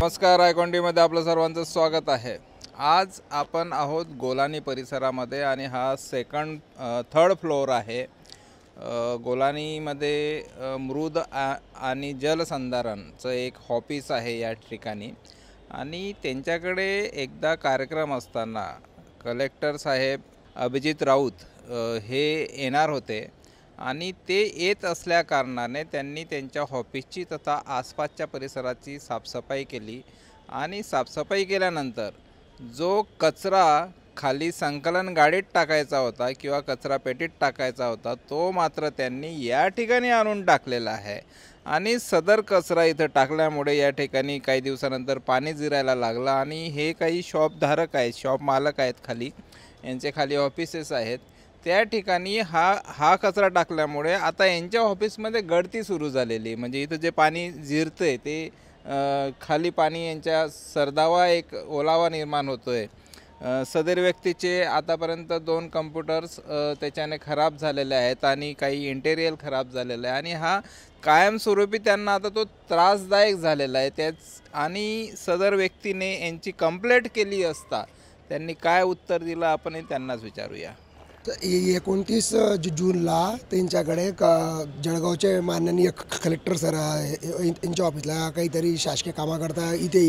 नमस्कार, आयकॉन्टीमध्ये आपलं सर्वांचं स्वागत आहे। आज आपण आहोत गोलानी परिसरामध्ये आणि हा थर्ड फ्लोअर आहे। गोलानीमध्ये मृद आणि जलसंधारणचं एक ऑफिस आहे या ठिकाणी आणि त्यांच्याकडे एकदा कार्यक्रम असताना कलेक्टर साहेब अभिजित राऊत हे येणार होते आणि ते येत असल्या कारणाने त्यांनी त्यांच्या ऑफिसची तथा आसपासच्या परिसराची साफसफाई केली आणि साफसफाई केल्यानंतर जो कचरा खाली संकलन गाडीत टाकायचा होता किंवा कचरा पेटीत टाकायचा होता तो मात्र त्यांनी या ठिकाणी आणून टाकलेला आहे आणि सदर कचरा इथं टाकल्यामुळे या ठिकाणी काही दिवसानंतर पाणी जिरायला लागलं आणि हे काही शॉपधारक आहेत, शॉप मालक आहेत, खाली यांचे खाली ऑफिसेस आहेत, त्या ठिकाणी हा कचरा टाकल्यामुळे आता यांच्या ऑफिसमध्ये गळती सुरू झालेली। म्हणजे इथं जे पाणी जिरते ते खाली पाणी यांच्या सरदावा एक ओलावा निर्माण होतोय। सदर व्यक्तीचे आतापर्यंत 2 कम्प्युटर्स त्याच्याने खराब झालेले आहेत आणि काही इंटेरियर खराब झालेलं आहे आणि हा कायमस्वरूपी त्यांना आता तो त्रासदायक झालेला आहे। त्याच आणि सदर व्यक्तीने यांची कंप्लेंट केली असता त्यांनी काय उत्तर दिलं आपण त्यांनाच विचारूया। 29 जूनला त्यांच्याकडे जळगावचे माननीय कलेक्टर सर यांच्या ऑफिसला काहीतरी शासकीय कामाकरता इथे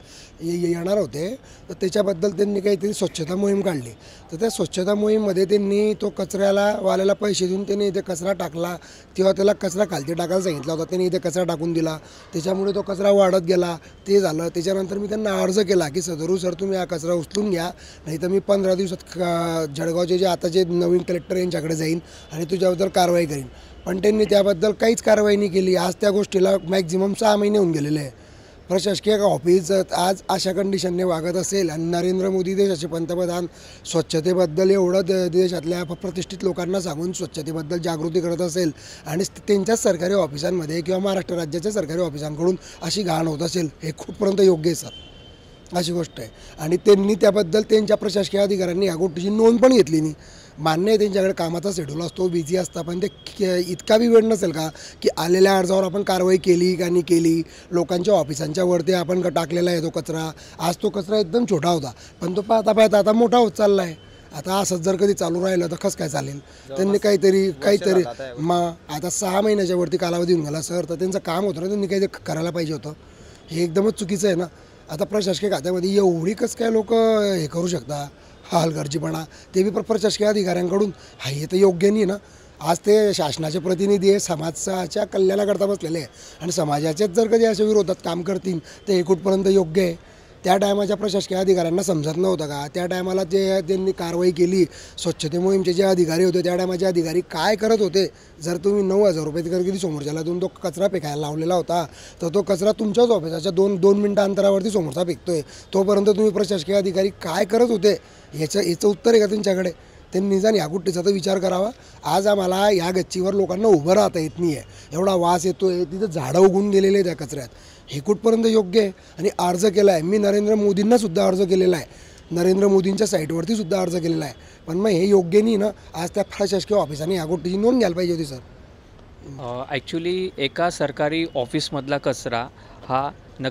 येणार होते। तर त्याच्याबद्दल त्यांनी काहीतरी स्वच्छता मोहीम काढली। तर त्या स्वच्छता मोहीममध्ये त्यांनी तो वाल्याला पैसे देऊन त्यांनी इथे कचरा टाकला। तेव्हा त्याला कचरा खालती टाकायला सांगितला होता, त्यांनी इथे कचरा टाकून दिला, त्याच्यामुळे तो कचरा वाढत गेला, ते झालं। त्याच्यानंतर मी त्यांना अर्ज केला की सर तुम्ही हा कचरा उचलून घ्या, नाही तर मी 15 दिवसात जळगावचे जे आता जे नवीन कलेक्टर यांच्याकडे जाईन आणि तुझ्याबद्दल कारवाई करीन। पण त्यांनी त्याबद्दल काहीच कारवाई नाही केली। आज त्या गोष्टीला मॅक्झिमम 6 महिने होऊन गेलेले आहे। प्रशासकीय ऑफिस आज अशा कंडिशनने वागत असेल आणि नरेंद्र मोदी देशाचे पंतप्रधान स्वच्छतेबद्दल एवढं देशातल्या प्रतिष्ठित लोकांना सांगून स्वच्छतेबद्दल जागृती करत असेल आणि त्यांच्याच सरकारी ऑफिसांमध्ये किंवा महाराष्ट्र राज्याच्या सरकारी ऑफिसांकडून अशी घाण होत असेल, हे खूपपर्यंत योग्य आहे सर, अशी गोष्ट आहे। आणि त्यांनी त्याबद्दल त्यांच्या प्रशासकीय अधिकाऱ्यांनी या गोष्टीची नोंद पण घेतली नाही। मान्य आहे त्यांच्याकडे कामाचा शेड्यूल असतो, बिझी असता, पण ते इतका बी वेळ नसेल का की आलेल्या अर्जावर आपण कारवाई केली का नाही केली। लोकांच्या ऑफिसांच्या वरती आपण टाकलेला आहे तो कचरा। आज तो कचरा एकदम छोटा होता, पण तो पाहता आता मोठा होत चालला आहे। आता असंच जर कधी चालू राहिलं तर कसं काय चालेल। त्यांनी काहीतरी मग आता 6 महिन्याच्या वरती कालावधी होऊन गेला सर, तर त्यांचं काम होतं ना, त्यांनी काहीतरी करायला पाहिजे होतं। हे एकदमच चुकीचं आहे ना। आता प्रशासकीय खात्यामध्ये एवढी कसं काय लोक हे करू शकता, हलगर्जीपणा, ते बी प्रशासकीय अधिकाऱ्यांकडून, हा हे तर योग्य नाही ना। आज ते शासनाचे प्रतिनिधी आहे, समाजाच्या कल्याणाकरता बसलेले आहे आणि समाजाचेच जर कधी अशा विरोधात काम करतील तर हे कुठपर्यंत योग्य आहे। त्या टायमाच्या प्रशासकीय अधिकाऱ्यांना समजत नव्हतं का? त्या टायमाला जे त्यांनी कारवाई केली, स्वच्छते मोहीमचे जे अधिकारी होते त्या टायमाचे अधिकारी काय करत होते? जर तुम्ही 9,000 रुपये कधी समोरच्याला देऊन तो कचरा फेकायला लावलेला होता, तर तो कचरा तुमच्याच ऑफिसाच्या 2 मिनिटं अंतरावरती समोरचा फेकतोय, तोपर्यंत तुम्ही प्रशासकीय अधिकारी काय करत होते? याचं उत्तर आहे का तुमच्याकडे? त्यांनी निदान या गोष्टीचा तर विचार करावा। आज आम्हाला या गच्चीवर लोकांना उभं राहता येत नाही आहे, एवढा वास येतो आहे, तिथं झाडं उगून गेलेले त्या कचऱ्यात, हे कुठपर्यंत योग्य आहे? आणि अर्ज केला आहे मी, नरेंद्र मोदींनासुद्धा अर्ज केलेला आहे, नरेंद्र मोदींच्या साईटवरती सुद्धा अर्ज केलेला आहे, पण मग हे योग्य नाही ना। आज त्या प्रशासकीय ऑफिसाने या गोष्टीची नोंद घ्यायला पाहिजे होती सर। ॲक्च्युली एका सरकारी ऑफिसमधला कचरा हा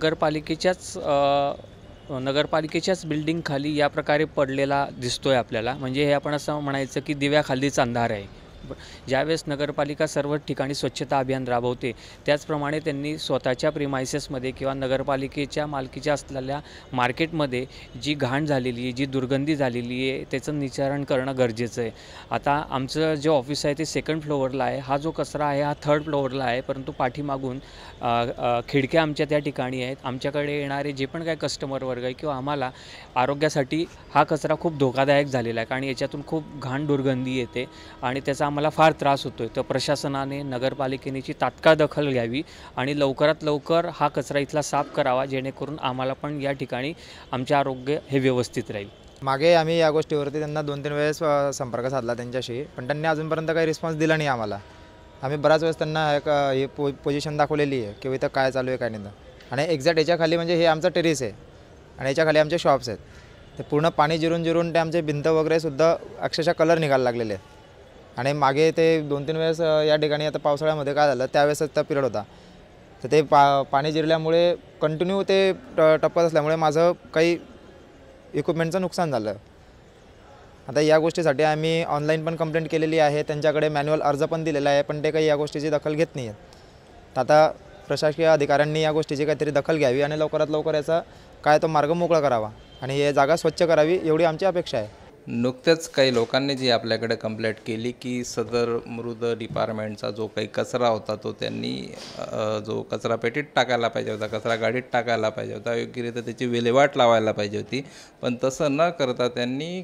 नगरपालिकेच्याच बिल्डिंगखाली या प्रकारे पडलेला दिसतो आहे आपल्याला। म्हणजे हे आपण असं म्हणायचं की दिव्याखालीच अंधार आहे। ज्यावेळेस नगरपालिका सर्व ठिकाणी स्वच्छता अभियान राबवते, त्याचप्रमाणे त्यांनी स्वतःच्या प्रिमायसेसमध्ये किंवा नगरपालिकेच्या मालकीच्या असलेल्या मार्केटमध्ये जी घाण झालेली आहे, जी दुर्गंधी झालेली आहे, त्याचं निराकरण करणं गरजेचं आहे। आता आमचं जे ऑफिस आहे ते 2nd फ्लोअरला आहे, हा जो कचरा आहे हा 3rd फ्लोअरला आहे, परंतु पाठीमागून खिडक्या आमच्या त्या ठिकाणी आहेत। आमच्याकडे येणारे जे पण काही कस्टमर वर्ग आहे किंवा आम्हाला आरोग्यासाठी हा कचरा खूप धोकादायक झालेला आहे, कारण याच्यातून खूप घाण दुर्गंधी येते आणि त्याचा आम्हाला फार त्रास होतो आहे। तर प्रशासनाने, नगरपालिकेने तात्काळ दखल घ्यावी आणि लवकरात लवकर हा कचरा इथला साफ करावा, जेणेकरून आम्हाला पण या ठिकाणी आमचे आरोग्य हे व्यवस्थित राहील। मागे आम्ही या गोष्टीवरती त्यांना 2-3 वेळेस संपर्क साधला त्यांच्याशी, पण त्यांनी अजूनपर्यंत काही रिस्पॉन्स दिला नाही आम्हाला। आम्ही बराच वेळेस त्यांना हे पोझिशन दाखवलेली आहे की इथं काय चालू आहे काय नाही। आणि एक्झॅक्ट याच्याखाली म्हणजे हे आमचं टेरेस आहे आणि याच्याखाली आमचे शॉप्स आहेत, ते पूर्ण पाणी जिरून ते आमचे भिंत वगैरेसुद्धा अक्षरशः कलर निघायला लागलेले आहेत। आणि मागे ते 2-3 वेळेस या ठिकाणी आता पावसाळ्यामध्ये काय झालं, त्यावेळेसचा पिरियड होता, तर ते पाणी जिरल्यामुळे कंटिन्यू ते टपकत असल्यामुळे माझं काही इक्विपमेंटचं नुकसान झालं. आता या गोष्टीसाठी आम्ही ऑनलाईन पण कंप्लेंट केलेली आहे, त्यांच्याकडे मॅन्युअल अर्ज पण दिलेला आहे, पण ते काही या गोष्टीची दखल घेत नाही आहेत. तर आता प्रशासकीय अधिकाऱ्यांनी या गोष्टीची काहीतरी दखल घ्यावी आणि लवकरात लवकर याचा काय तो मार्ग मोकळा करावा आणि हे जागा स्वच्छ करावी एवढी आमची अपेक्षा आहे. नुकतेच काही लोकांनी जी आपल्याकडे कंप्लेंट केली की सदर मृद डिपार्टमेंटचा जो काही कचरा होता तो त्यांनी जो कचरा पेटीत टाकायला पाहिजे होता, कचरा गाडीत टाकायला पाहिजे होता, योग्यरित्या त्याची विल्हेवाट लावायला पाहिजे होती. पण तसं न करता त्यांनी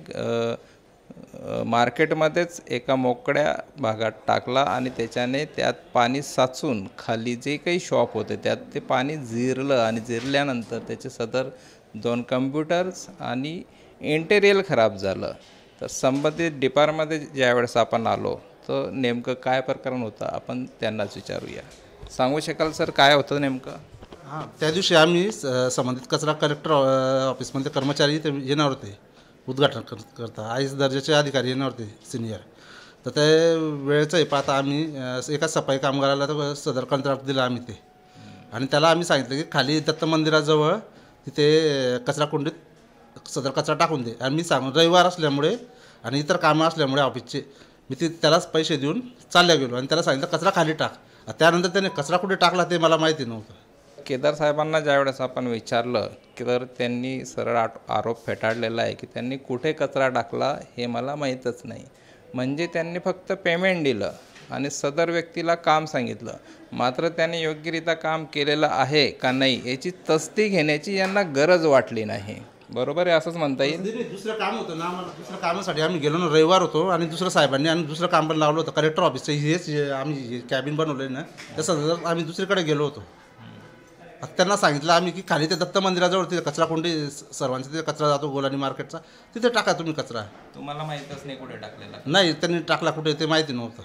मार्केटमध्येच एका मोकळ्या भागात टाकला आणि त्याच्याने त्यात पाणी साचून खाली जे काही शॉप होते त्यात ते पाणी जिरलं आणि जिरल्यानंतर त्याचे सदर 2 कम्प्युटर्स आणि इंटेरियल खराब झालं. तर संबंधित डिपार्टमध्ये ज्यावेळेस आपण आलो तर नेमकं काय प्रकरण होतं आपण त्यांनाच विचारूया. सांगू शकाल सर काय होतं नेमकं? हां, त्या दिवशी आम्ही संबंधित कचरा कलेक्टर ऑफिसमधले कर्मचारी ते येणार होते उद्घाटन करता. आयस दर्जाचे अधिकारी येणार होते सिनियर. तर ते वेळेचंही पाहता आम्ही एका सफाई कामगाराला तर सदर कंत्राट दिलं आम्ही ते, आणि त्याला आम्ही सांगितलं की खाली दत्त मंदिराजवळ तिथे कचरा कुंडीत सदर कचरा टाकून दे. आणि मी सांगून रविवार असल्यामुळे आणि इतर कामं असल्यामुळे ऑफिसचे मी त्यालाच पैसे देऊन चालल्या गेलो आणि त्याला सांगितलं कचरा खाली टाक. त्यानंतर त्याने कचरा कुठे टाकला ते मला माहिती नव्हतं. केदार साहेबांना ज्यावेळेस आपण विचारलं की तर त्यांनी सरळ आरोप फेटाळलेला आहे की त्यांनी कुठे कचरा टाकला हे मला माहीतच नाही. म्हणजे त्यांनी फक्त पेमेंट दिलं आणि सदर व्यक्तीला काम सांगितलं, मात्र त्याने योग्यरित्या काम केलेलं आहे का नाही याची तसदी घेण्याची यांना गरज वाटली नाही. बरोबर आहे असंच म्हणता येईल. दुसरं काम होतं ना, आम्हाला दुसऱ्या कामासाठी आम्ही गेलो ना, रविवार होतो आणि दुसरं साहेबांनी आणि दुसरं काम पण लावलं होतं कलेक्टर ऑफिसचं. हेच आम्ही कॅबिन बनवलं ना, तसं आम्ही दुसरीकडे गेलो होतो. त्यांना सांगितलं आम्ही की खाली ते दत्त मंदिराजवळ तिथे कचरा कोंडी सर्वांचा तिथे कचरा जातो गोलानी मार्केटचा, तिथे टाका तुम्ही कचरा. तुम्हाला माहीतच नाही कुठे टाकलेला? नाही, त्यांनी टाकला कुठे ते माहिती नव्हतं.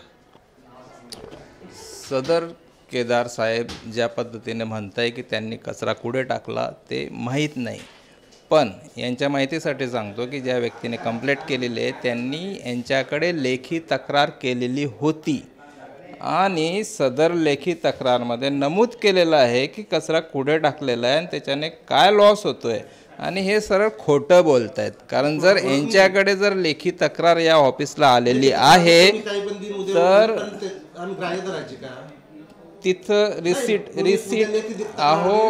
सदर केदार साहेब ज्या पद्धतीने म्हणताय की त्यांनी कचरा कुठे टाकला ते माहीत नाही, पण यांच्या माहितीसाठी सांगतो की ज्या व्यक्तीने कंप्लेंट केलेली आहे त्यांनी यांच्याकडे लेखी तक्रार केलेली होती आणि सदर लेखी तक्रारमध्ये नमूद केलेलं आहे की कचरा कुठे टाकलेला आहे आणि त्याच्याने काय लॉस होतो आहे. आणि हे सरळ खोटं बोलत आहेत, कारण जर यांच्याकडे जर लेखी तक्रार या ऑफिसला आलेली आहे तर तिथं रिसीट अहो,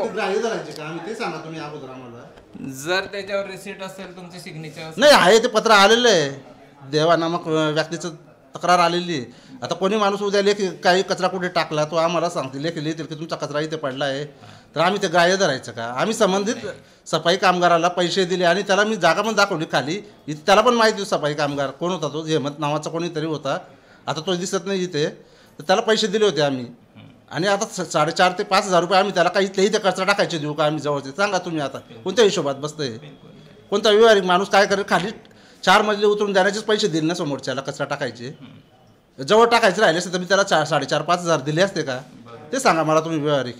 जर त्याच्यावर रिसीट असेल तुमची सिग्नेचर नाही आहे, ते पत्र आलेलं आहे, देवा नामक व्यक्तीचं तक्रार आलेली आहे. आता कोणी माणूस उद्या लेखी काही कचरा कुठे टाकला तो आम्हाला सांगतील, लेखी लिहितील की तुमचा कचरा इथे पडला आहे, तर आम्ही ते ग्राह्य धरायचं का? आम्ही संबंधित सफाई कामगाराला पैसे दिले आणि त्याला मी जागा पण दाखवली खाली, इथे त्याला पण माहिती होती सफाई कामगार कोण होता, तो हेमंत नावाचा कोणीतरी होता, आता तो दिसत नाही इथे, तर त्याला पैसे दिले होते आम्ही. आणि आता 4,500 ते 5,000 रुपये आम्ही त्याला काही इथे कचरा टाकायचे देऊ का आम्ही जवळचे? सांगा तुम्ही आता कोणत्या हिशोबात बसतंय? कोणता व्यवहारिक माणूस काय करेल? खाली 4 मजले उतरून देण्याचेच पैसे दिले ना समोरच्याला कचरा टाकायचे. जवळ टाकायचे राहिले असते तर मी त्याला 4,500-5,000 दिले असते का? ते सांगा मला तुम्ही व्यवहारिक.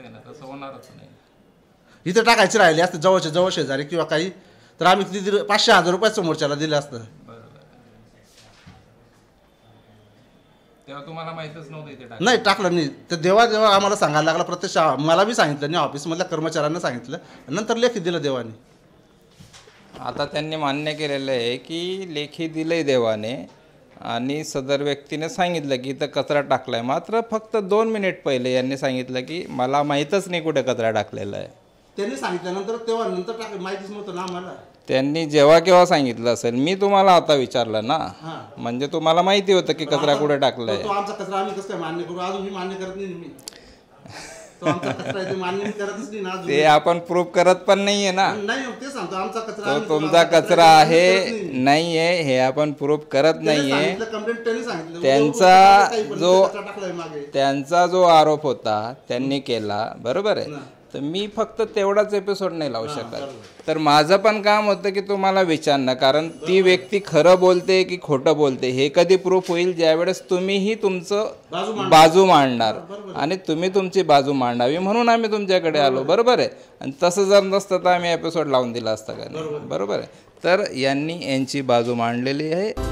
इथे टाकायचे राहिले असते जवळचे जवळ शेजारी किंवा काही, तर आम्ही किती दिले? 500-1000 रुपये समोरच्याला दिले असतं. तेव्हा तुम्हाला माहीतच नव्हतं इथे नाही टाकलं नाही, तर जेव्हा आम्हाला सांगायला लागला प्रत्यक्ष मला बी सांगितलं नाही, ऑफिसमधल्या कर्मचाऱ्यांना सांगितलं, नंतर लेखी दिलं देवाने. आता त्यांनी मान्य केलेलं आहे की लेखी दिलंय देवाने आणि सदर व्यक्तीने सांगितलं की इथं कचरा टाकला आहे, मात्र फक्त 2 मिनिट पहिले यांनी सांगितलं की मला माहीतच नाही कुठे कचरा टाकलेला आहे. त्यांनी सांगितल्यानंतर तेव्हा नंतर माहितीच नव्हतं ना आम्हाला. त्यांनी जेव्हा केव्हा सांगितलं असेल, मी तुम्हाला आता विचारलं ना, म्हणजे तुम्हाला माहिती होतं की कचरा कुठे टाकला आहे. तो आमचा कचरा आम्ही कसं काय मान्य करू? अजून मी मान्य करत नाही. मी तो आमचा कचरा आहे ते मान्य करतच नाही ना अजून. ते आपण प्रूफ करत पण नाहीये ना. नाही ते सांगतो आमचा कचरा तो तुमचा कचरा आहे नाहीये हे आपण प्रूफ करत नाहीये. त्यांचा जो आरोप होता त्यांनी केला, बरोबर आहे, तर मी फक्त तेवढाच एपिसोड नाही लावू शकत. तर माझं पण काम होतं की तुम्हाला विचारणं, कारण ती व्यक्ती खरं बोलते की खोटं बोलते हे कधी प्रूफ होईल ज्यावेळेस तुम्हीही तुमचं बाजू मांडणार आणि तुम्ही तुमची बाजू मांडावी म्हणून आम्ही तुमच्याकडे आलो, बरोबर आहे. आणि तसं जर नसतं तर आम्ही एपिसोड लावून दिला असता का? बरोबर आहे. तर यांनी यांची बाजू मांडलेली आहे.